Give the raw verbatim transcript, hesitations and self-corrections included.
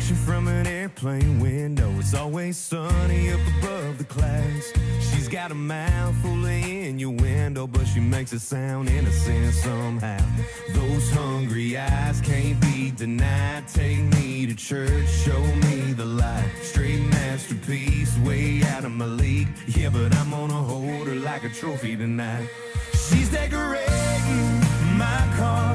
Watching from an airplane window, it's always sunny up above the clouds. She's got a mouth full of innuendo, but she makes it sound innocent somehow. Those hungry eyes can't be denied. Take me to church, show me the light. Straight masterpiece, way out of my league. Yeah, but I'm gonna hold her like a trophy tonight. She's decorating my car